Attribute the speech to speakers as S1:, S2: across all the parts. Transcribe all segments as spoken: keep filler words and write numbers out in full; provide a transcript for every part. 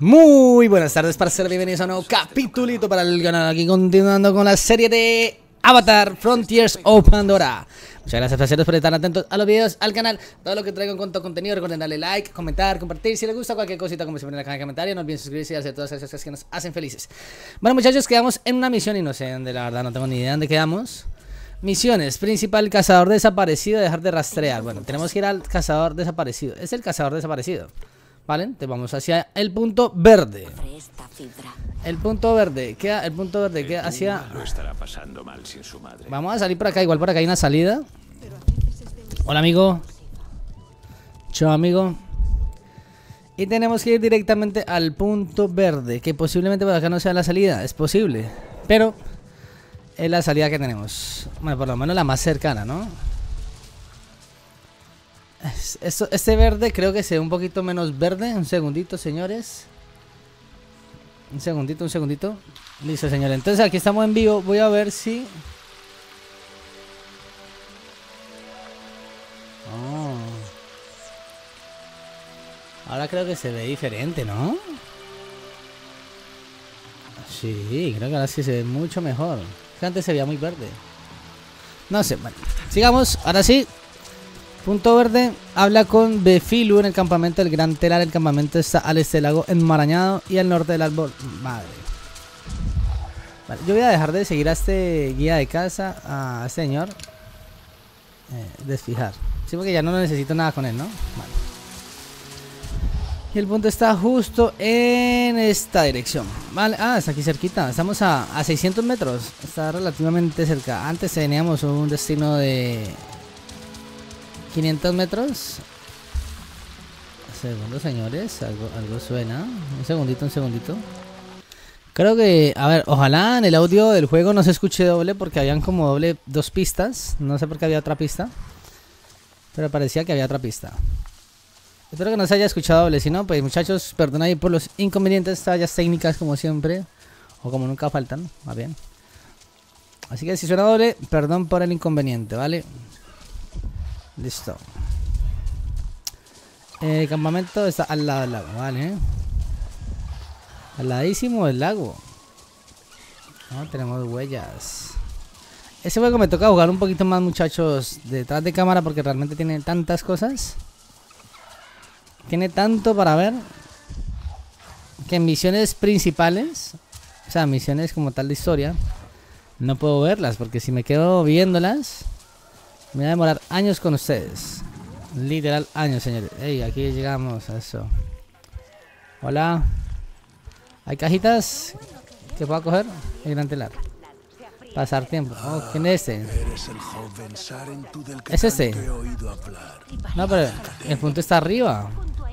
S1: Muy buenas tardes, parceros, bienvenidos a un nuevo capitulito para el canal. Aquí continuando con la serie de Avatar Frontiers of Pandora. Muchas gracias, parceros, por estar atentos a los videos, al canal, todo lo que traigo en cuanto a contenido. Recuerden darle like, comentar, compartir. Si les gusta cualquier cosita, como siempre en la caja de comentarios, no olviden suscribirse y hacer todas esas cosas que nos hacen felices. Bueno, muchachos, quedamos en una misión y no sé dónde, la verdad, no tengo ni idea dónde quedamos. Misiones, principal, cazador desaparecido, dejar de rastrear. Bueno, tenemos que ir al cazador desaparecido. Es el cazador desaparecido, ¿vale? Entonces vamos hacia el punto verde. El punto verde, queda, el punto verde queda hacia...
S2: Lo estará pasando mal sin su madre.
S1: Vamos a salir por acá, igual por acá hay una salida. Hola, amigo. Chao, amigo. Y tenemos que ir directamente al punto verde, que posiblemente por acá no sea la salida, es posible, pero es la salida que tenemos. Bueno, por lo menos la más cercana, ¿no? Esto, este verde creo que se ve un poquito menos verde. Un segundito, señores. Un segundito, un segundito. Listo, señores. Entonces aquí estamos en vivo. Voy a ver si... Oh. Ahora creo que se ve diferente, ¿no? Sí, creo que ahora sí se ve mucho mejor. Que antes se veía muy verde. No sé, bueno. Sigamos, ahora sí. Punto verde, habla con Befilu en el campamento del Gran Telar. El campamento está al este del lago enmarañado y al norte del árbol. Madre. Vale, yo voy a dejar de seguir a este guía de casa, a este señor. Eh, desfijar. Sí, porque ya no necesito nada con él, ¿no? Vale. Y el punto está justo en esta dirección. Vale, ah, está aquí cerquita. Estamos a, a seiscientos metros. Está relativamente cerca. Antes teníamos un destino de... quinientos metros. Segundo, señores, algo, algo suena. Un segundito, un segundito. Creo que, a ver, ojalá en el audio del juego no se escuche doble, porque habían como doble dos pistas. No sé por qué había otra pista, pero parecía que había otra pista. Espero que no se haya escuchado doble. Si no, pues muchachos, perdón ahí por los inconvenientes, fallas técnicas como siempre, o como nunca faltan, más bien. Así que si suena doble, perdón por el inconveniente, ¿vale? Listo. El campamento está al lado del lago, vale. Al ladísimo del lago. No, tenemos huellas. Ese juego me toca jugar un poquito más, muchachos, detrás de cámara, porque realmente tiene tantas cosas. Tiene tanto para ver, que en misiones principales, o sea, misiones como tal de historia, no puedo verlas, porque si me quedo viéndolas me voy a demorar años con ustedes. Literal años, señores. Ey, aquí llegamos a eso. Hola. ¿Hay cajitas que pueda coger? El Gran Telar. Pasar tiempo. Oh, ¿quién es este? ¿Es este? No, pero el punto está arriba.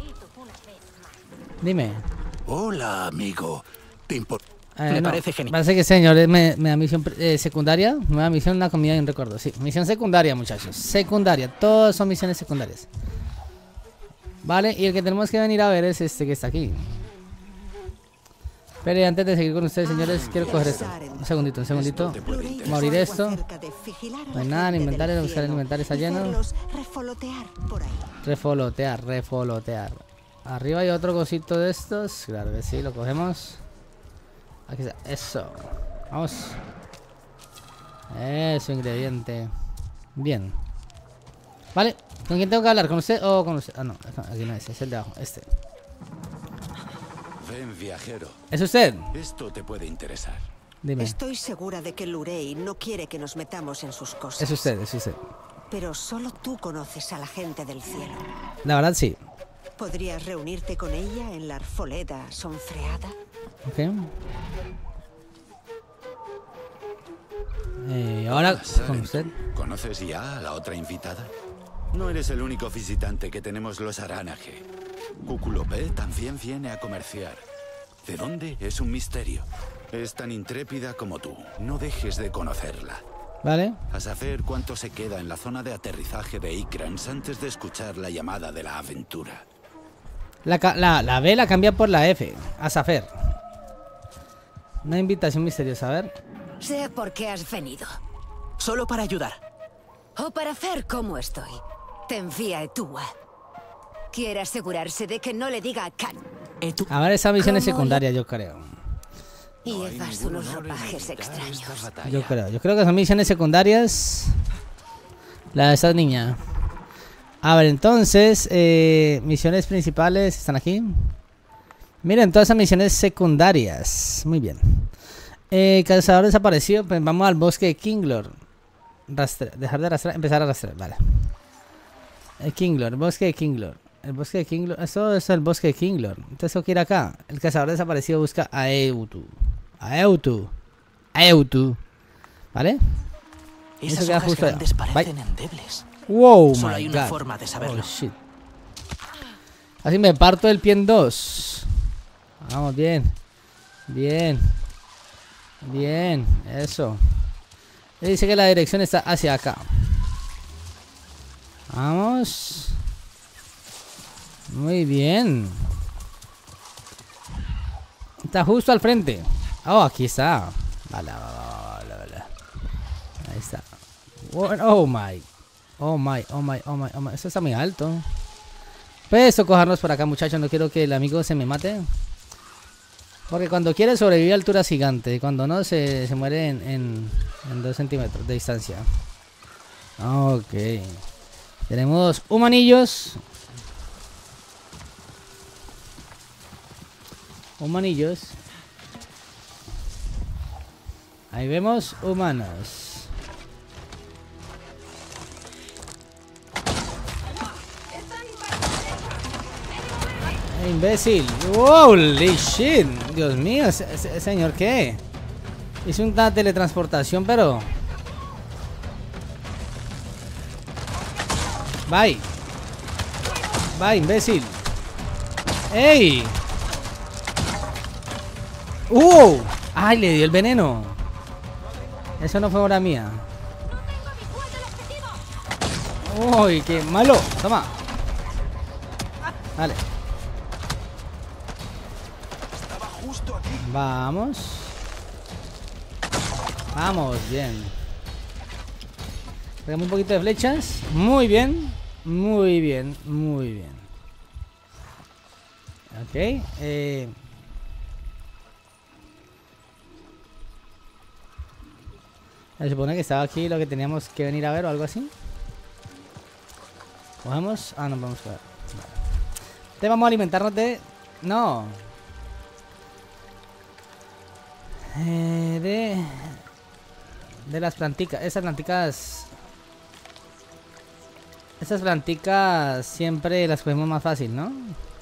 S1: Dime.
S2: Hola, amigo. ¿Te importa?
S1: Eh,
S3: me
S1: no,
S3: parece genial.
S1: Parece que señores me, me da misión eh, secundaria. Me da misión una comida y un recuerdo. Sí, misión secundaria, muchachos. Secundaria. Todas son misiones secundarias. Vale, y el que tenemos que venir a ver es este que está aquí. Pero antes de seguir con ustedes, señores, quiero coger esto. Un segundito, un segundito. Morir esto. No hay nada en inventario. Buscar el inventario está lleno. Refolotear, refolotear. Arriba hay otro cosito de estos. Claro que sí, lo cogemos. Aquí está, eso. Vamos. Eso, ingrediente. Bien. Vale, ¿con quién tengo que hablar? ¿Con usted o con usted? Ah, no, aquí no es, es el de abajo, este.
S2: Ven, viajero.
S1: ¿Es usted?
S2: Esto te puede interesar.
S1: Dime.
S4: Estoy segura de que Lurey no quiere que nos metamos en sus cosas.
S1: Es usted, es usted.
S4: Pero solo tú conoces a la gente del cielo.
S1: La verdad, sí.
S4: ¿Podrías reunirte con ella en la arboleda sonfreada?
S1: Ok. Eh, ahora,
S2: Hola,
S1: con usted.
S2: ¿Conoces ya a la otra invitada? No eres el único visitante que tenemos los Aranaje. Cuculopé también viene a comerciar. ¿De dónde? Es un misterio. Es tan intrépida como tú. No dejes de conocerla.
S1: Vale.
S2: A saber cuánto se queda en la zona de aterrizaje de Ikrans antes de escuchar la llamada de la aventura.
S1: La, la, la B la cambia por la F. A saber. Una invitación misteriosa, a ver.
S5: Sé por qué has venido.
S3: Solo para ayudar.
S5: O para ver cómo estoy. Te envía Etua. Quiere asegurarse de que no le diga a Khan
S3: Eh, tú-
S1: A ver, esa misión es
S5: ¿Cómo
S1: secundaria, yo creo.
S5: Y
S2: No hay
S5: llevas
S2: ningún
S5: unos
S2: honor en
S5: ropajes
S2: evitar
S5: extraños.
S2: esta batalla.
S1: Yo creo. Yo creo que son misiones secundarias. La de esta niña. A ver, entonces, eh, misiones principales están aquí. Miren, todas esas misiones secundarias. Muy bien. Eh, cazador desaparecido. Pues vamos al bosque de Kinglor. Rastre- dejar de arrastrar, empezar a arrastrar. Vale. El Kinglor, bosque de Kinglor. El bosque de Kinglor. Eso es el bosque de Kinglor. Entonces tengo que ir acá. El cazador desaparecido busca a Eutu. A Eutu. A Eutu. ¿Vale?
S3: Esas
S1: Eso queda
S3: hojas
S1: justo allá.
S3: grandes parecen
S1: Bye.
S3: endebles.
S1: Wow,
S3: Solo
S1: my
S3: hay una
S1: God.
S3: forma de saberlo.
S1: Oh, shit. Así me parto el pie en dos. Vamos, bien. Bien. Bien, eso. Dice que la dirección está hacia acá. Vamos. Muy bien. Está justo al frente. Oh, aquí está. Vale, vale, vale, vale. Ahí está. Oh my. Oh my, oh my, oh my, oh my. Esto está muy alto. Puedes socorrernos por acá, muchachos. No quiero que el amigo se me mate. Porque cuando quiere sobrevive a alturas gigantes. Y cuando no, se, se muere en, en, en dos centímetros de distancia. Ok. Tenemos humanillos. Humanillos. Ahí vemos humanos. Imbécil. Holy shit. Dios mío, ese, ese señor, ¿qué? Hizo una teletransportación, pero... Bye. Bye, imbécil. ¡Ey! ¡Uh! ¡Ay, le dio el veneno! Eso no fue obra mía. ¡Uy, qué malo! Toma. Vale. Vamos. Vamos, bien. Pegamos un poquito de flechas. Muy bien. Muy bien, muy bien. Ok. Eh... Se supone que estaba aquí lo que teníamos que venir a ver o algo así. Cogemos. Ah, no vamos a ver. Vale. Te vamos a alimentarnos de... No. Eh, de... De las planticas. Esas planticas... Esas planticas siempre las cogemos más fácil, ¿no?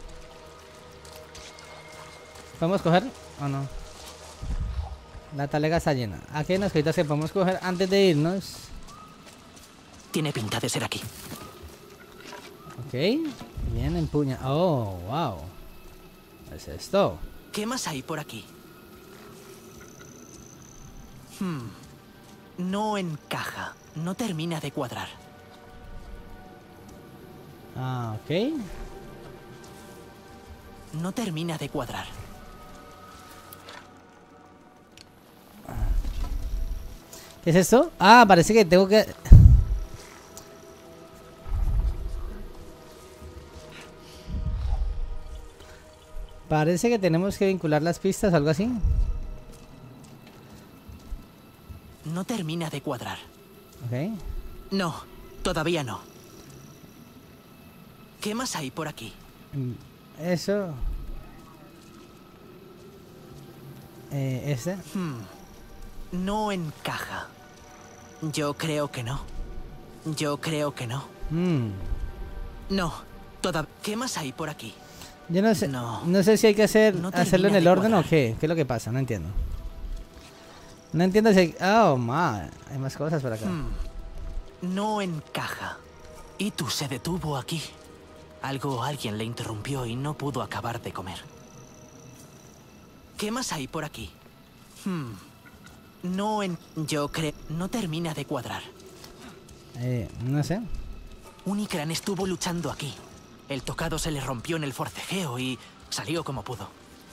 S1: ¿Podemos coger o no? La talega está llena. Aquí hay unas cositas que podemos coger antes de irnos.
S3: Tiene pinta de ser aquí.
S1: Ok. Bien, empuña. Oh, wow. ¿Qué es esto?
S3: ¿Qué más hay por aquí? Hmm. No encaja. No termina de cuadrar.
S1: Ah, ok.
S3: No termina de cuadrar.
S1: ¿Qué es esto? Ah, parece que tengo que... Parece que tenemos que vincular las pistas o algo así.
S3: No termina de cuadrar.
S1: Ok.
S3: No, todavía no. ¿Qué más hay por aquí?
S1: Eso. Eh, este.
S3: Hmm. No encaja. Yo creo que no. Yo creo que no.
S1: Mm.
S3: No, todavía. ¿Qué más hay por aquí?
S1: Yo no sé.
S3: No.
S1: No sé si hay que hacer
S3: No
S1: hacerlo en
S3: termina
S1: el
S3: de
S1: orden
S3: cuadrar.
S1: o qué. ¿Qué es lo que pasa? No entiendo. No entiendo si hay... Oh, ma. Hay más cosas por acá.
S3: Hmm. No encaja. Y tú se detuvo aquí. Algo o alguien le interrumpió y no pudo acabar de comer. ¿Qué más hay por aquí? Hmm. No en... Yo creo... No termina de cuadrar.
S1: Eh, no sé.
S3: Unicran estuvo luchando aquí. El tocado se le rompió en el forcejeo y salió como pudo.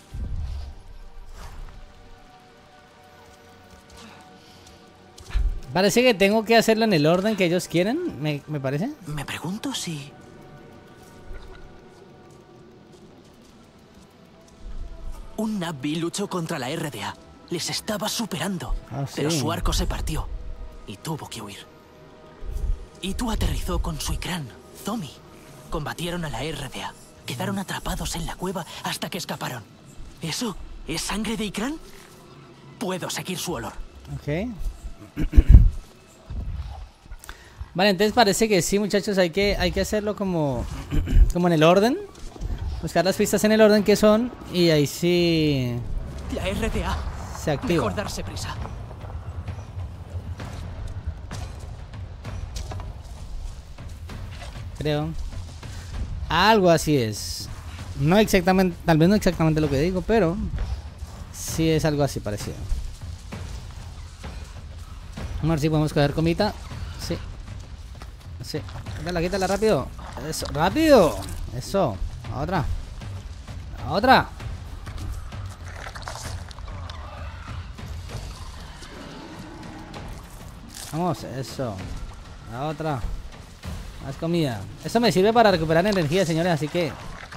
S1: Parece que tengo que hacerlo en el orden que ellos quieren. Me, me parece.
S3: Me pregunto si... Un Na'vi luchó contra la R D A. Les estaba superando.
S1: Ah, sí.
S3: Pero su arco se partió y tuvo que huir. Y tú aterrizó con su Ikran, Zomi. Combatieron a la R D A. Quedaron atrapados en la cueva hasta que escaparon. ¿Eso es sangre de Ikran? Puedo seguir su olor.
S1: Ok. Vale, entonces parece que sí, muchachos, hay que, hay que hacerlo como, como en el orden. Buscar las pistas en el orden que son y ahí sí
S3: La R D A.
S1: se activa.
S3: Mejor darse prisa.
S1: Creo. Algo así es. No exactamente, tal vez no exactamente lo que digo, pero sí es algo así parecido. Vamos a ver si podemos coger comita. Sí. Sí. Quítala, quítala rápido. Eso, rápido. Eso. A otra. A otra. Vamos, eso. A otra. Más comida. Eso me sirve para recuperar energía, señores, así que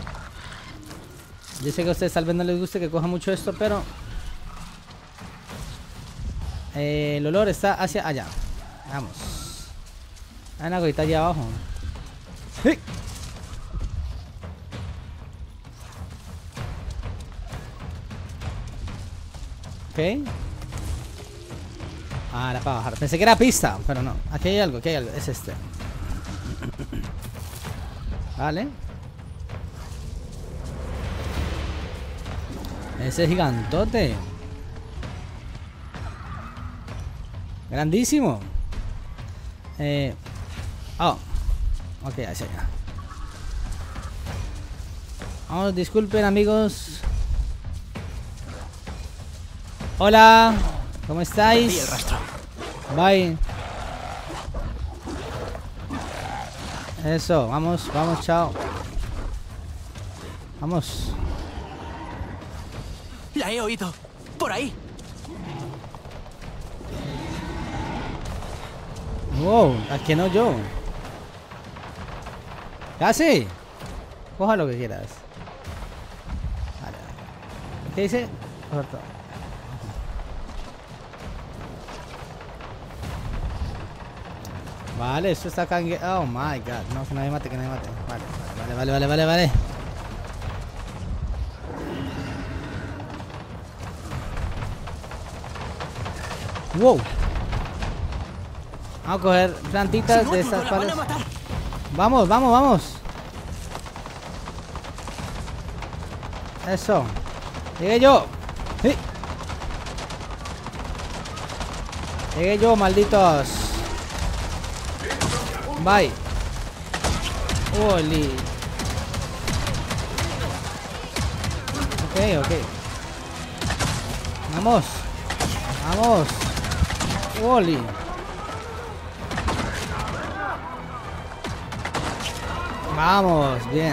S1: yo sé que a ustedes tal vez no les guste que coja mucho esto, pero eh, el olor está hacia allá. Vamos. Hay una cosita allá abajo. ¡Sí! Ok. Ah, era para bajar. Pensé que era pista, pero no. Aquí hay algo, aquí hay algo. Es este. Vale. Ese gigantote. Grandísimo. Eh. Oh. Ok, hacia allá. Vamos, disculpen, amigos. Hola. ¿Cómo estáis?
S3: Perdí el rastro.
S1: Bye. Eso, vamos, vamos, chao. Vamos.
S3: La he oído. Por ahí.
S1: Wow, ¿a que no yo? ¿Casi? Coja lo que quieras. Vale, vale. ¿Qué dice? Corto. Vale, esto está cangue... Oh my god. No, que nadie mate, que nadie mate. Vale, vale, vale, vale, vale, vale. Wow. Vamos a coger plantitas
S3: Si no
S1: de
S3: ayudo,
S1: estas
S3: la van
S1: cuales.
S3: a matar.
S1: Vamos, vamos, vamos. Eso. Llegué yo. Sí. Llegué yo, malditos. Bye. Oli. Ok, ok. Vamos. Vamos. Oli. Vamos, bien.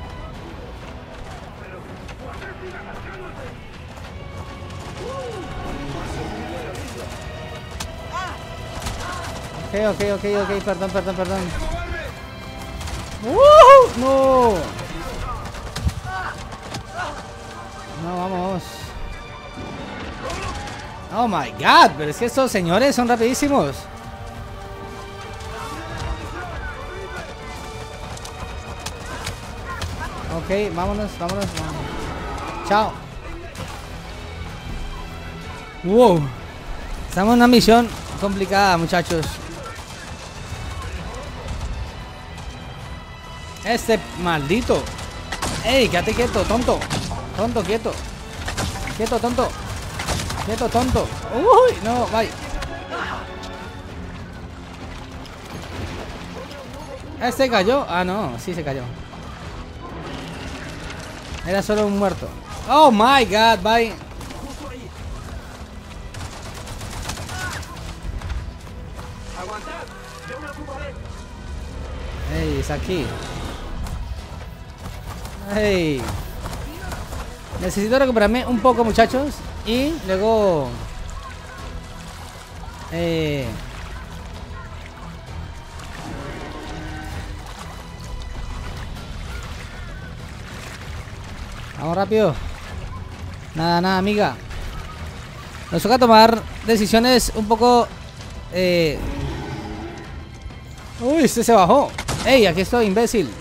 S1: Ok, ok, ok, ok, perdón, perdón, perdón. ¡Uh! No. No, vamos. Oh my god, pero es que estos señores son rapidísimos. Ok, vámonos, vámonos, vámonos. Chao. Wow. Estamos en una misión complicada, muchachos. Este maldito. Ey, quédate quieto, tonto. Tonto, quieto. Quieto, tonto. Quieto, tonto. Uy, no, vaya. ¿Este cayó? Ah, no, sí se cayó. Era solo un muerto. Oh my god, bye. Ey, es aquí. Ey. Necesito recuperarme un poco, muchachos. Y luego eh, vamos rápido. Nada, nada, amiga. Nos toca tomar decisiones un poco... Eh... Uy, este se bajó. Ey, aquí estoy, imbécil.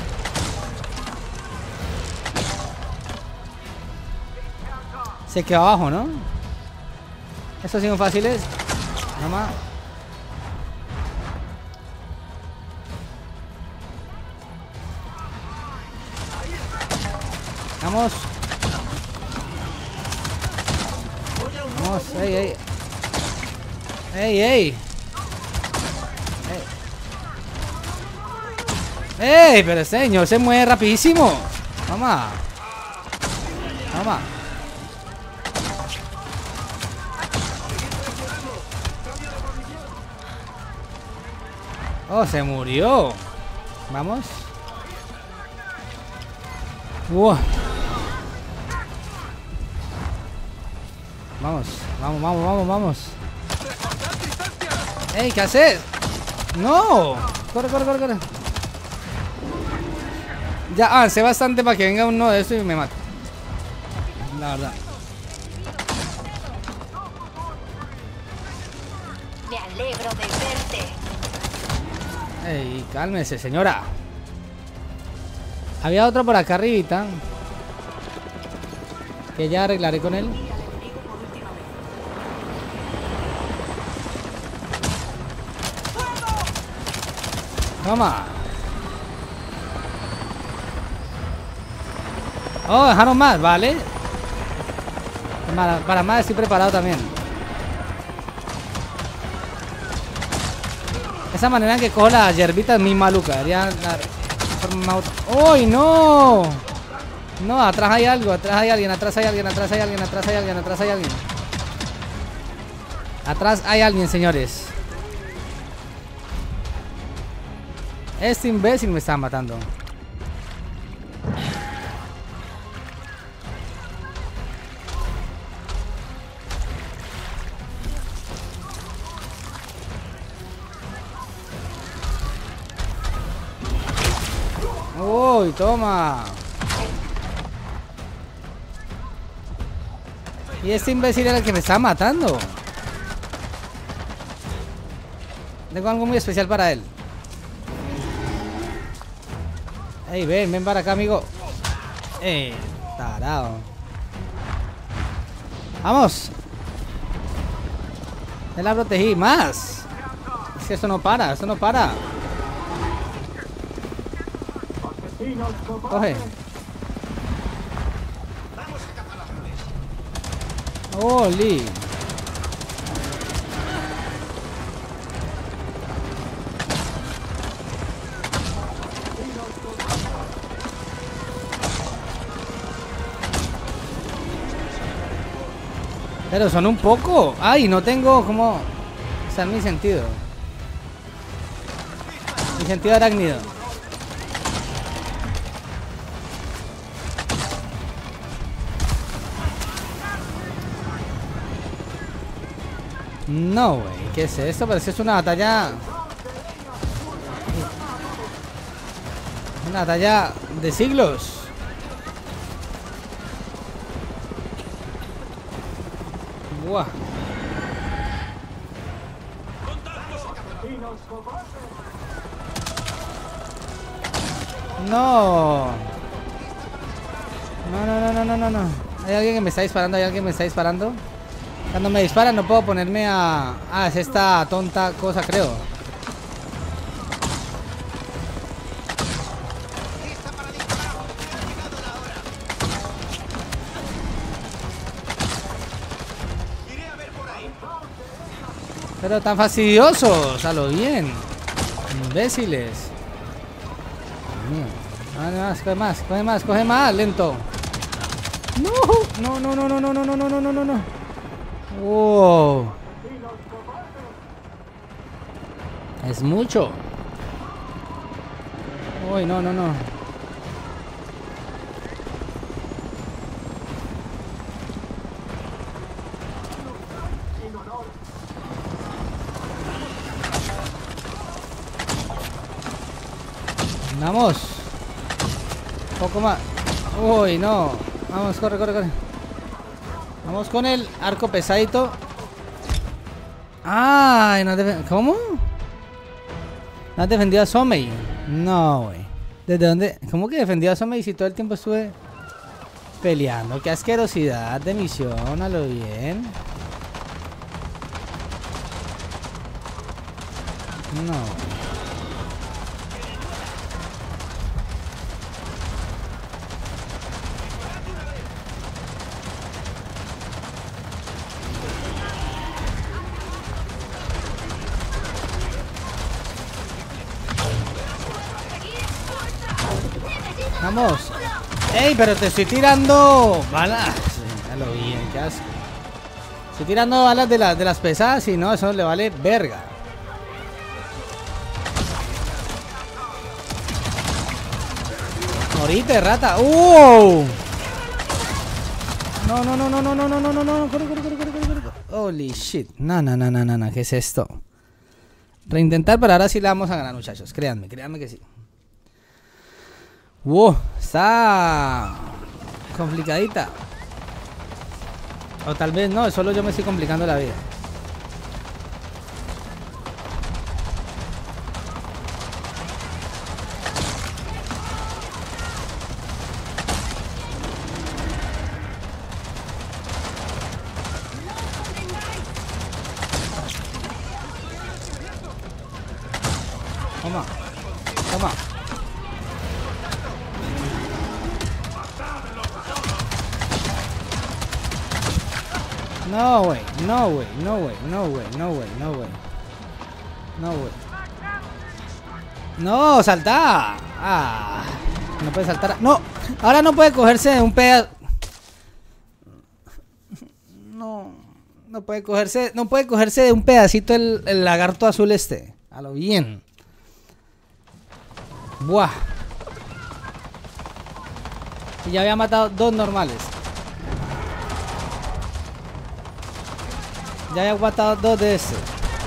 S1: Se quedó abajo, ¿no? Estos son fáciles. Nada más. Vamos. Vamos, ey, ey. Ey, ey. Ey, pero este señor se mueve rapidísimo. Vamos. Vamos. Oh, se murió. Vamos. Wow. Vamos, vamos, vamos, vamos, vamos. ¡Ey! ¿Qué haces? ¡No! Corre, corre, corre, corre. Ya avancé bastante para que venga uno de estos y me mate. La verdad.
S5: Me alegro de verte.
S1: ¡Ey! Cálmese, señora. Había otro por acá arribita, que ya arreglaré con él. Toma. Oh, dejaron más, vale. Para, para más estoy preparado también. Esa manera en que cojo la hierbita es muy maluca. Debería dar forma... ¡Uy, no! No, atrás hay algo, atrás hay alguien, atrás hay alguien, atrás hay alguien, atrás hay alguien, atrás hay alguien. Atrás hay alguien, señores. Este imbécil me está matando. Uy, toma. Y este imbécil era el que me está matando. Tengo algo muy especial para él. Ey, ven, ven para acá, amigo. Eh, tarado. Vamos. Ya la protegí. Más. Es que esto no para, esto no para. Coge. Oli. Pero son un poco. Ay, no tengo como... Está en mi sentido. Mi sentido arácnido. No, güey. ¿Qué es esto? Parece que es una batalla... Una batalla de siglos. Buah. No. No, no, no, no, no, no, no. Hay alguien que me está disparando, hay alguien que me está disparando. Cuando me disparan no puedo ponerme a... Ah, es esta tonta cosa, creo. Pero tan fastidiosos, a lo bien. Imbéciles. Vale, más, coge más, coge más, coge más, lento. No, no, no, no, no, no, no, no, no, no, no, no. Wow. Es mucho. Uy, no, no, no. Vamos. Poco más. Uy, no. Vamos, corre, corre, corre. Vamos con el arco pesadito. Ay, no defen- ¿cómo? ¿No has defendido a Somei? No, güey. ¿Desde dónde? ¿Cómo que defendió a Somei si todo el tiempo estuve peleando? Qué asquerosidad de misión, a lo bien. No. Vamos. Ey, pero te estoy tirando balas. Ya lo vi, qué asco. Estoy tirando balas de, la, de las pesadas y no, eso le vale verga. Morite, rata. ¡Uh! No, no, no, no, no, no, no, no, no, no. Corre, corre, corre, corre, corre, corre. Holy shit. No, no, no, no, no, no. ¿Qué es esto? Reintentar, pero ahora sí la vamos a ganar, muchachos. Créanme, créanme que sí. Wow, está complicadita. O tal vez no, solo yo me estoy complicando la vida. Toma, toma. No way, no way, no way, no way, no way, no way. No way. No, salta. Ah, no puede saltar. No, ahora no puede cogerse de un pedazo. No, no puede cogerse, no puede cogerse de un pedacito el, el lagarto azul este. A lo bien. Buah. Y ya había matado dos normales. Ya había matado dos de estos.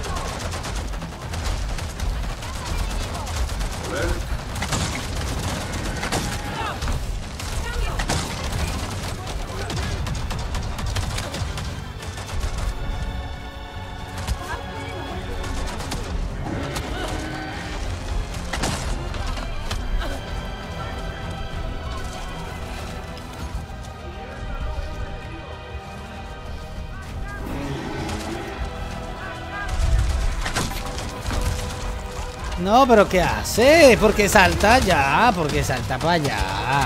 S1: No, pero ¿qué hace? ¿Por qué salta ya? ¿Por qué salta para allá?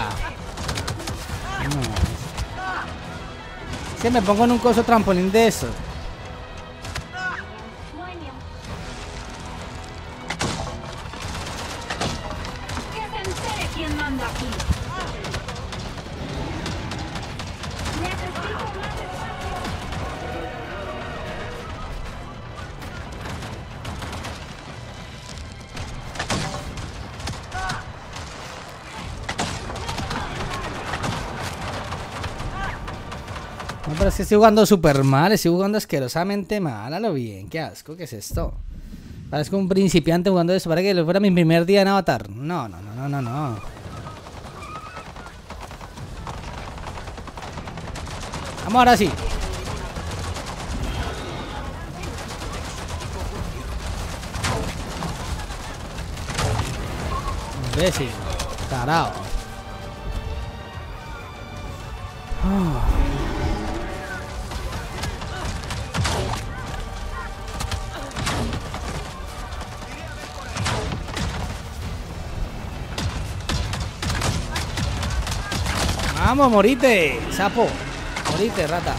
S1: No. Es que me pongo en un coso trampolín de eso. No, pero es que estoy jugando súper mal, estoy jugando asquerosamente mal, a lo bien, qué asco, ¿qué es esto? Parezco un principiante jugando eso, para que fuera mi primer día en Avatar. No, no, no, no, no, no. Vamos ahora sí. Imbécil, tarao. Oh. Vamos, morite, sapo. Morite, rata.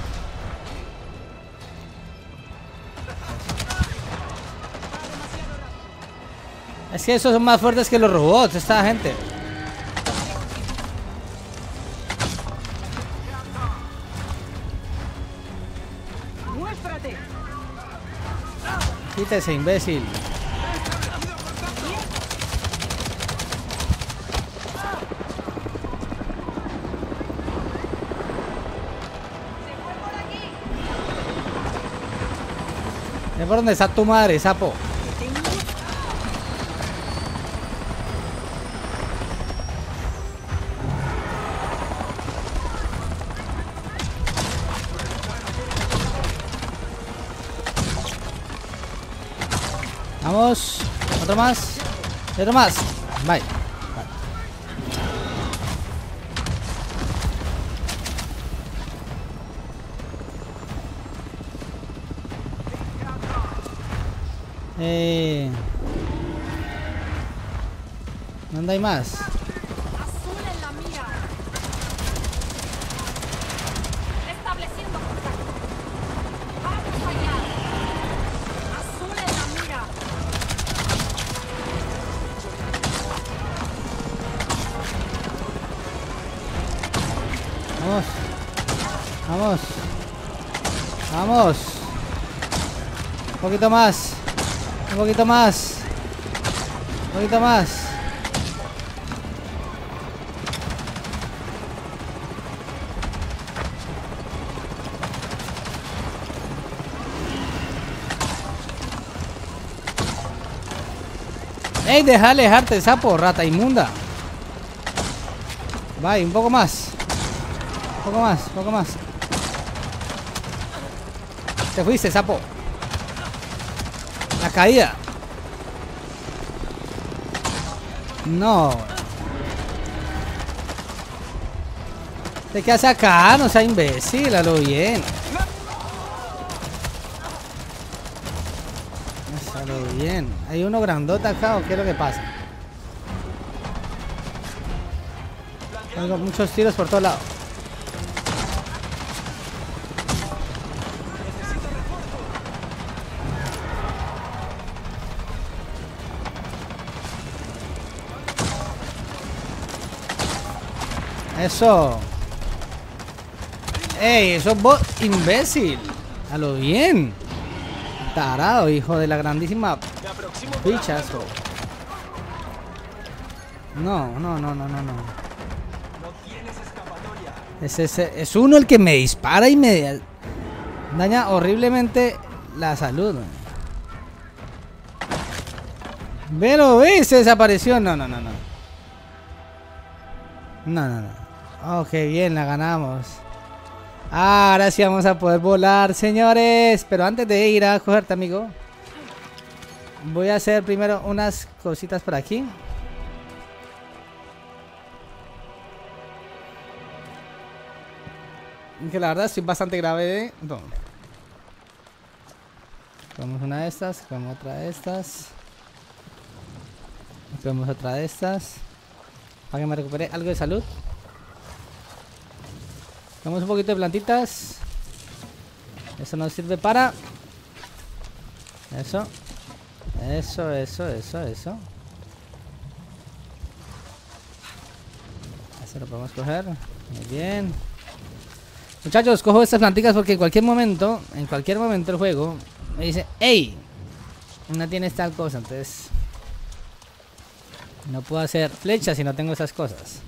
S1: Es que esos son más fuertes que los robots, esta gente. Quítese, imbécil. Es por donde está tu madre, sapo. Vamos. Otro más. Otro más. Bye. Eh... ¿Dónde hay más?
S5: Azul en la mira. Estableciendo contacto. Vamos allá. Azul en la mira.
S1: Vamos. Vamos. Vamos. Un poquito más. Un poquito más. Un poquito más. ¡Ey! Deja alejarte, sapo, rata inmunda. Vaya, un poco más. Un poco más, un poco más. Te fuiste, sapo. La caída. No. ¿De qué hace acá? No sea imbécil, a lo bien. A lo bien. ¿Hay uno grandota acá o qué es lo que pasa? Tengo muchos tiros por todos lados. Eso. Ey, eso es vos, imbécil. A lo bien. Tarado, hijo de la grandísima pichazo. No, no, no, no, no, no. Es ese, es uno el que me dispara y me daña horriblemente la salud. Pero ve, se desapareció. No, no, no, no. No, no, no. Oh, qué bien, la ganamos. Ahora sí vamos a poder volar, señores. Pero antes de ir a cogerte, amigo, voy a hacer primero unas cositas por aquí. Que la verdad estoy bastante grave de... No. Cogemos una de estas, cogemos otra de estas. Cogemos otra de estas. Para que me recupere algo de salud. Cogemos un poquito de plantitas. Eso nos sirve para... Eso. Eso, eso, eso, eso. Eso lo podemos coger. Muy bien. Muchachos, cojo estas plantitas porque en cualquier momento, en cualquier momento el juego me dice, ¡Ey! No tienes tal cosa, entonces no puedo hacer flechas si no tengo esas cosas.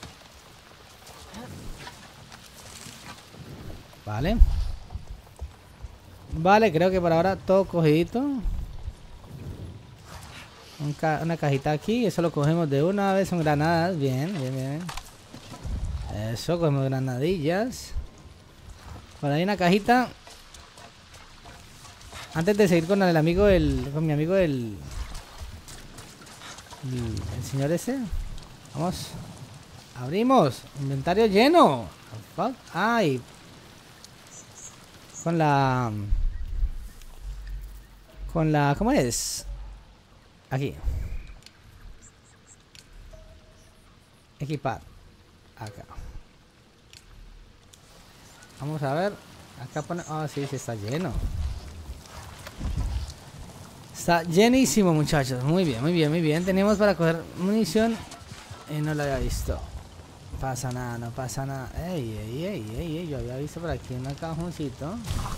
S1: Vale. Vale, creo que por ahora todo cogidito. Un ca una cajita aquí, eso lo cogemos de una vez, son granadas, bien, bien, bien. Eso, cogemos granadillas. Por ahí una cajita. Antes de seguir con el amigo del... Con mi amigo el... El, el señor ese. Vamos. Abrimos. Inventario lleno. Fuck. Ay. Con la... Con la... ¿Cómo es? Aquí. Equipar. Acá. Vamos a ver. Acá pone... Ah, oh, sí, sí está lleno. Está llenísimo, muchachos. Muy bien, muy bien, muy bien. Tenemos para coger munición. Y no lo había visto. No pasa nada, no pasa nada. Ey, ey, ey, ey, ey. Yo había visto por aquí un cajoncito.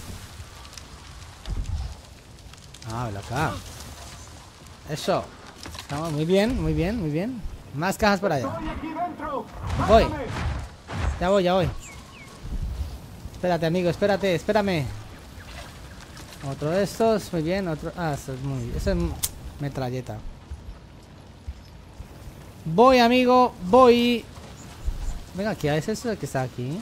S1: Ah, velo acá. Eso. Estamos muy bien, muy bien, muy bien. Más cajas por allá. Voy. Ya voy, ya voy. Espérate, amigo, espérate, espérame. Otro de estos, muy bien, otro... Ah, eso es muy... Eso es metralleta. Voy, amigo, voy. Venga, ¿qué es eso que está aquí?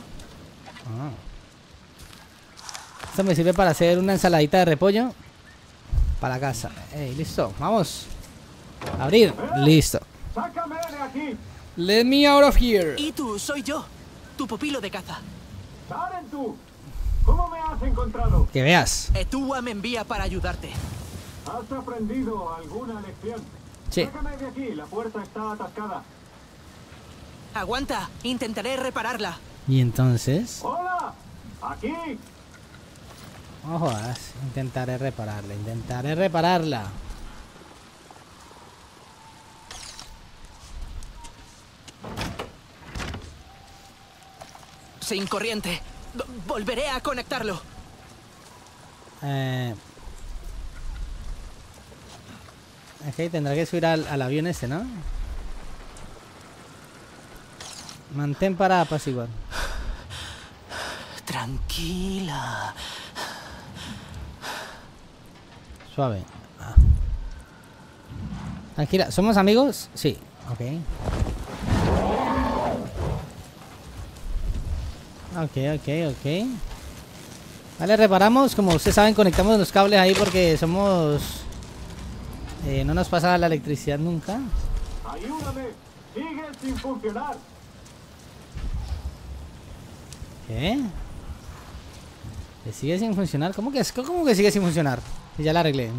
S1: Ah. Esto me sirve para hacer una ensaladita de repollo. Para la casa. Ey, listo, vamos. Abrir. Listo.
S6: ¡Sácame de aquí!
S1: Let me out of here.
S3: Y tú, soy yo, tu pupilo de caza.
S6: ¡Saren tú! ¿Cómo me has encontrado?
S1: Que veas.
S3: Etua me envía para ayudarte.
S6: ¿Has aprendido alguna lección?
S1: Sí.
S6: Sácame de aquí, la puerta está atascada.
S3: Aguanta, intentaré repararla.
S1: Y entonces.
S6: ¡Hola! ¡Aquí!
S1: No jodas. Intentaré repararla. Intentaré repararla.
S3: Sin corriente. V- volveré a conectarlo.
S1: Eh... Ok, tendrá que subir al, al avión este, ¿no? Mantén para apaciguar.
S3: Tranquila.
S1: Suave. Ah. Tranquila, ¿somos amigos? Sí, ok. Ok, ok, ok. Vale, reparamos. Como ustedes saben, conectamos los cables ahí porque somos... Eh, no nos pasa la electricidad nunca.
S6: ¡Ayúdame! ¡Sigue sin funcionar!
S1: ¿Qué? ¿Que sigue sin funcionar? ¿Cómo que, cómo que sigue sin funcionar? Y ya la arreglé.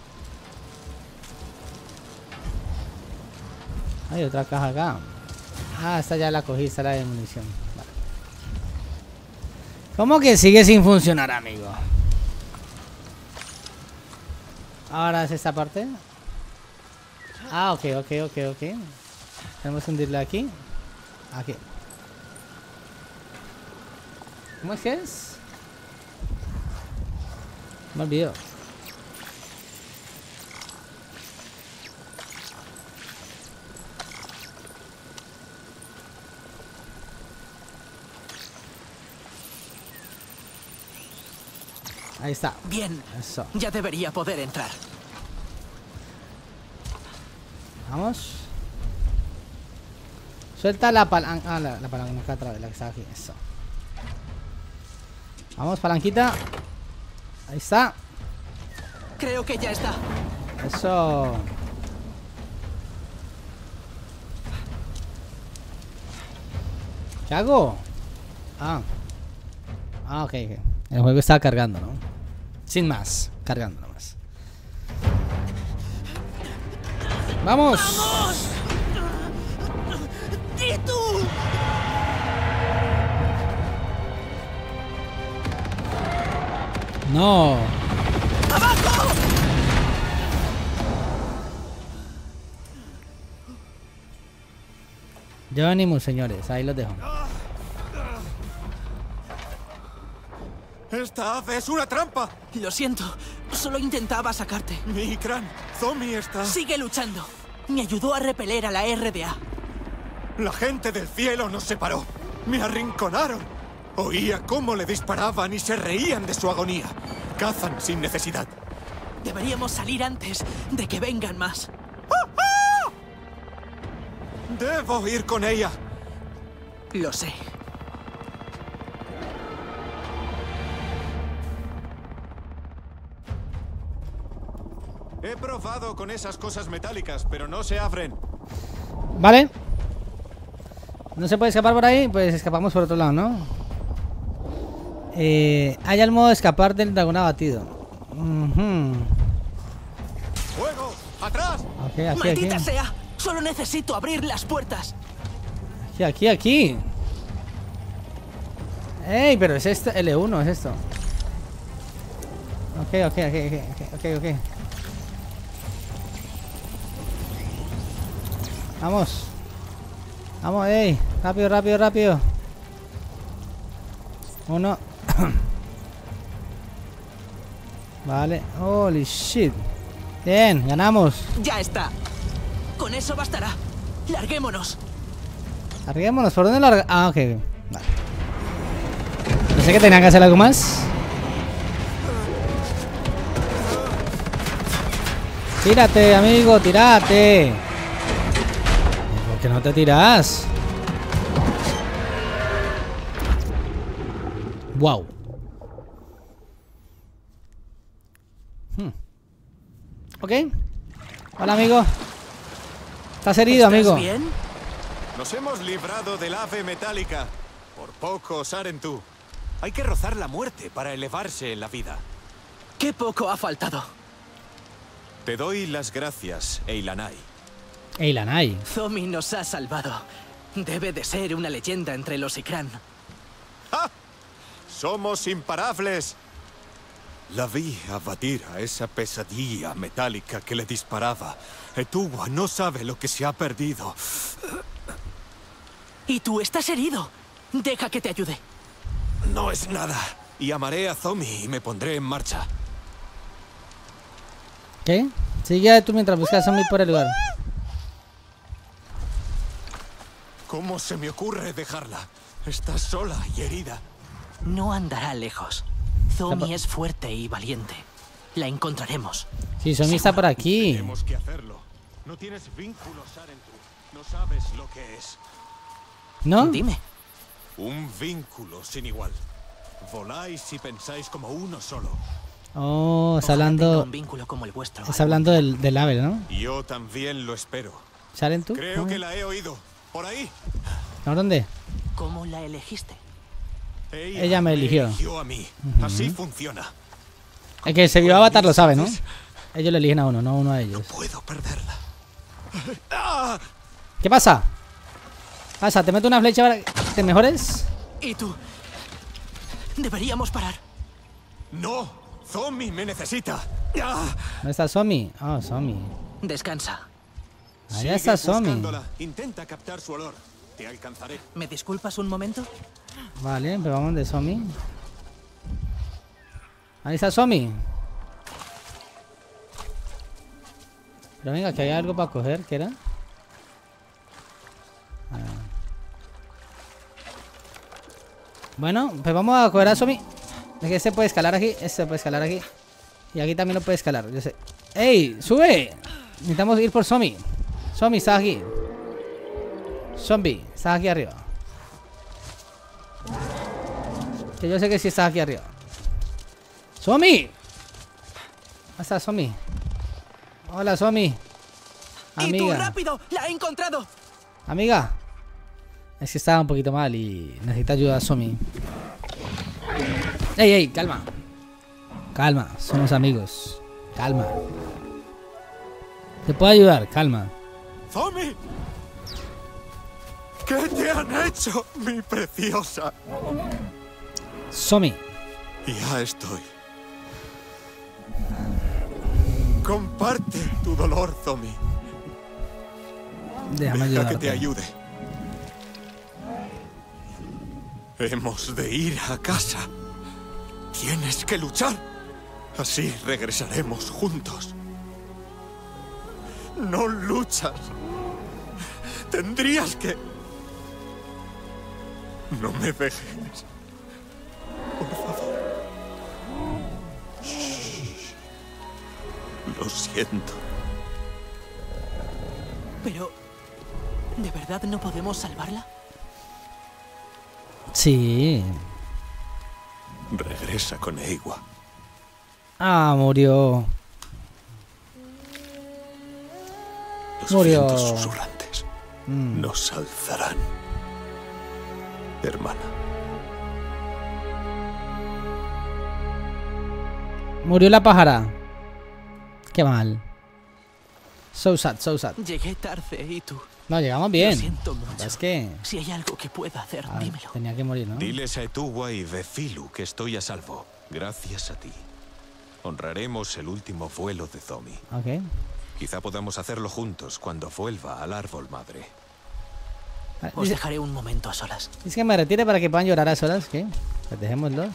S1: Hay otra caja acá. Ah, esta ya la cogí, esta la de munición. Vale. ¿Cómo que sigue sin funcionar, amigo? Ahora es esta parte. Ah, ok, ok, ok, ok. Tenemos que hundirle aquí. Aquí. ¿Cómo es que es? Me olvidó. Ahí está.
S3: Bien,
S1: Eso.
S3: ya debería poder entrar.
S1: Vamos. Suelta la palanca. Ah, la, la palanca otra vez, la que está aquí. Eso. Vamos, palanquita. Ahí está.
S3: Creo que ya está.
S1: Eso. ¿Qué hago? Ah. Ah, ok, ok. El juego está cargando, ¿no? Sin más. Cargando nomás. ¡Vamos!
S3: ¡Vamos! ¡Y tú!
S1: ¡No!
S3: ¡Abajo!
S1: Ya venimos, señores. Ahí los dejo.
S7: ¡Esta ave es una trampa!
S3: Lo siento, solo intentaba sacarte.
S7: Mi Kran, Zombie está...
S3: Sigue luchando. Me ayudó a repeler a la R D A.
S7: La gente del cielo nos separó. Me arrinconaron. Oía cómo le disparaban y se reían de su agonía. Cazan sin necesidad.
S3: Deberíamos salir antes de que vengan más.
S7: Debo ir con ella.
S3: Lo sé.
S7: He probado con esas cosas metálicas, pero no se abren.
S1: Vale. No se puede escapar por ahí. Pues escapamos por otro lado, ¿no? Eh, hay el modo de escapar del dragón abatido. Uh-huh.
S7: ¡Fuego! ¡Atrás!
S1: Ok, aquí, aquí.
S3: ¡Maldita sea! Solo necesito abrir las puertas.
S1: Aquí, aquí, aquí. Ey, pero es esto, L uno es esto. Ok, ok, ok, ok, ok, ok. Vamos. Vamos, ey. Rápido, rápido, rápido. Uno. Vale. Holy shit. Bien, ganamos.
S3: Ya está. Con eso bastará. Larguémonos.
S1: Larguémonos. ¿Por dónde larga? Ah, ok. Vale. Pensé que tenía que hacer algo más. Tírate, amigo, tírate. ¿Por qué no te tiras? Wow. Hmm. Ok. Hola, amigo. ¿Estás herido,
S3: ¿Estás
S1: amigo?
S3: bien?
S7: Nos hemos librado del ave metálica. Por poco, Sarentú. Hay que rozar la muerte para elevarse en la vida.
S3: ¿Qué poco ha faltado?
S7: Te doy las gracias, Eilanai.
S1: Ey, la Nai.
S3: Zomi nos ha salvado. Debe de ser una leyenda entre los Ikran.
S7: ¡Ja! ¡Somos imparables! La vi abatir a esa pesadilla metálica que le disparaba. Etuwa no sabe lo que se ha perdido.
S3: Y tú estás herido. Deja que te ayude.
S7: No es nada. Y amaré a Zomi y me pondré en marcha.
S1: ¿Qué? Sigue tú mientras buscas a Zombie por el lugar.
S7: ¿Cómo se me ocurre dejarla? Está sola y herida.
S3: No andará lejos. Zomi es fuerte y valiente. La encontraremos.
S1: Sí, Zombie está por aquí.
S7: Tenemos que hacerlo. No tienes vínculos, Sarentú. No sabes lo que es.
S1: ¿No?
S3: Dime.
S7: Un vínculo sin igual. Voláis y pensáis como uno solo.
S1: Oh, está
S3: Ojalá tenga
S1: hablando.
S3: un vínculo como el vuestro.
S1: Está hablando del, del ave, ¿no?
S7: Y yo también lo espero.
S1: ¿Salen tú?
S7: Creo que la he oído. Por ahí.
S1: ¿No? ¿Dónde?
S3: ¿Cómo la elegiste?
S1: Ella me eligió.
S7: a mí. Así funciona.
S1: El que se vio Avatar lo sabe, ¿no? Ellos le eligen a uno, no uno a ellos.
S7: Puedo perderla. ¡Ah!
S1: ¿Qué pasa? Pasa, te meto una flecha para que te mejores.
S3: ¿Y tú? Deberíamos parar.
S7: ¡No! ¡Zombie me necesita! ¡Ah!
S1: ¿Dónde está Zombie? Oh, Zombie.
S3: Descansa.
S1: Allá
S7: Sigue
S1: está Zombie.
S7: buscándola. Intenta captar su olor. Te alcanzaré.
S3: ¿Me disculpas un momento?
S1: Vale, pero vamos de Zombie. Ahí está Zombie. Pero venga, que hay algo para coger, ¿qué era? Ah. Bueno, pues vamos a coger a Zombie. Es que este puede escalar aquí, este puede escalar aquí. Y aquí también lo puede escalar, yo sé. ¡Ey! ¡Sube! Necesitamos ir por Zombie. Zombie, está aquí. Zombie, estás aquí arriba. Que yo sé que sí estás aquí arriba. ¡Zombie! ¿Dónde está Zombie? Hola, Zombie.
S3: ¡Y tú,
S1: Amiga.
S3: rápido! ¡La he encontrado!
S1: Amiga. Es que estaba un poquito mal y necesita ayuda a Zombie. ¡Ey, ey! Calma. Calma, somos amigos. Calma. Te puedo ayudar, calma.
S7: ¡Zombie! ¿Qué te han hecho, mi preciosa?
S1: Zombie.
S7: Ya estoy. Comparte tu dolor, Zombie.
S1: Déjame
S7: Deja que
S1: ayudarte.
S7: te ayude. Hemos de ir a casa. Tienes que luchar. Así regresaremos juntos. No luchas. Tendrías que... No me dejes. Por favor. Shh. Lo siento.
S3: Pero... ¿de verdad no podemos salvarla?
S1: Sí.
S7: Regresa con Eywa.
S1: Ah, murió.
S7: Los
S1: Murió.
S7: vientos susurrantes
S1: Mm.
S7: nos alzarán. Hermana.
S1: Murió la pájara. Qué mal. So sad, so sad.
S3: Llegué tarde y tú...
S1: No, llegamos bien.
S3: Lo siento mucho.
S1: Es que
S3: Si hay algo que pueda hacer,
S1: a ver,
S3: dímelo.
S1: tenía que morir, ¿no?
S7: Diles a Etuwa y Befilu que estoy a salvo. Gracias a ti. Honraremos el último vuelo de Zomi.
S1: Ok.
S7: Quizá podamos hacerlo juntos cuando vuelva al árbol madre.
S1: Vale,
S3: Os
S1: Dice,
S3: dejaré un momento a solas.
S1: dice que me retire para que puedan llorar a solas. ¿Qué? Pues dejémoslos.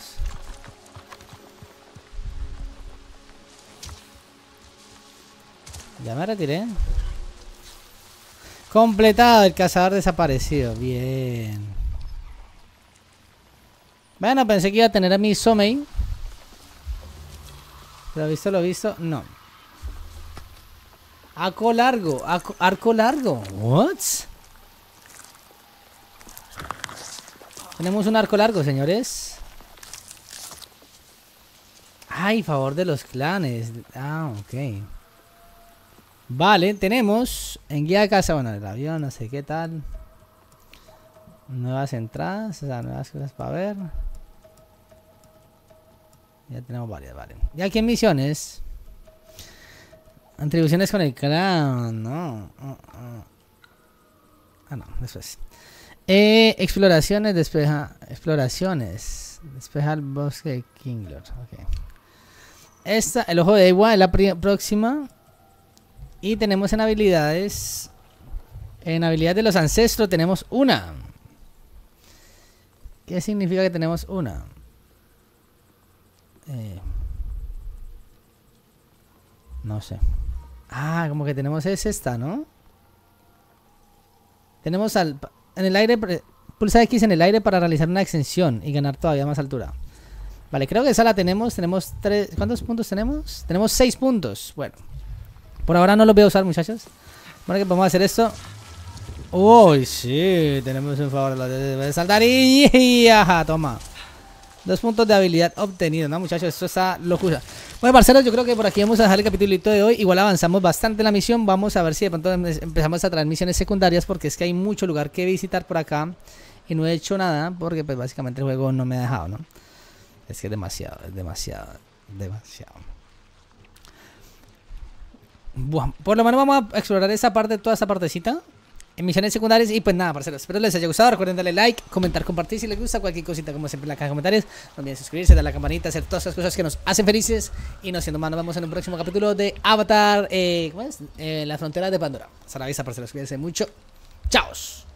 S1: Ya me retiré. Completado, el cazador desaparecido. Bien. Bueno, pensé que iba a tener a mi Zombie. Pero visto lo visto, no. Arco largo, arco, arco largo. What? Tenemos un arco largo, señores. Ay, favor de los clanes. Ah, ok. Vale, tenemos en guía de casa, bueno, el avión, no sé qué tal. Nuevas entradas, o sea, nuevas cosas para ver. Ya tenemos varias, vale. Y aquí en misiones. Atribuciones con el clan, no. Uh, uh. Ah, no, después. Eh, exploraciones, despeja. Exploraciones. Despeja el bosque de Kinglor. Ok. Esta, el ojo de Ewa, es la próxima. Y tenemos en habilidades. En habilidades de los ancestros tenemos una. ¿Qué significa que tenemos una? Eh, no sé. Ah, como que tenemos es esta, ¿no? Tenemos al, en el aire, pulsa X en el aire para realizar una extensión y ganar todavía más altura. Vale, creo que esa la tenemos. Tenemos tres. ¿Cuántos puntos tenemos? Tenemos seis puntos. Bueno, por ahora no los voy a usar, muchachos. Bueno, que podemos hacer esto. Uy, sí, tenemos un favor de saltar y ajá, toma. Dos puntos de habilidad obtenidos, ¿no, muchachos? Esto está locura. Bueno, parceros, yo creo que por aquí vamos a dejar el capítulito de hoy. Igual avanzamos bastante en la misión. Vamos a ver si de pronto empezamos a traer misiones secundarias, porque es que hay mucho lugar que visitar por acá y no he hecho nada, porque pues básicamente el juego no me ha dejado, ¿no? Es que es demasiado, es demasiado, demasiado. Bueno, por lo menos vamos a explorar esa parte, toda esa partecita en misiones secundarias. Y pues nada, parceros, espero les haya gustado. Recuerden darle like, comentar, compartir si les gusta. Cualquier cosita, como siempre, en la caja de comentarios. No olviden suscribirse, darle a la campanita, hacer todas esas cosas que nos hacen felices. Y no siendo más, nos vemos en un próximo capítulo de Avatar, eh, ¿cómo es? Eh, la frontera de Pandora. Hasta la vista, parceros, cuídense mucho. Chao.